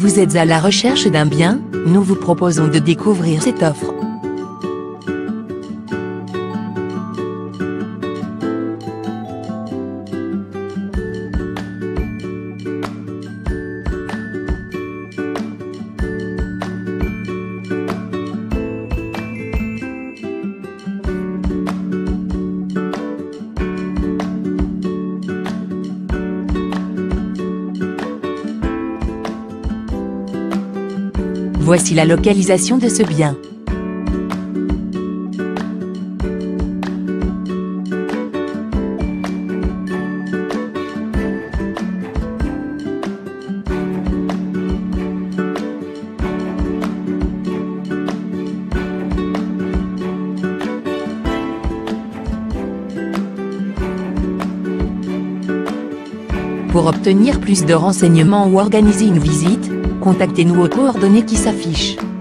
Vous êtes à la recherche d'un bien? Nous vous proposons de découvrir cette offre. Voici la localisation de ce bien. Pour obtenir plus de renseignements ou organiser une visite, contactez-nous aux coordonnées qui s'affichent.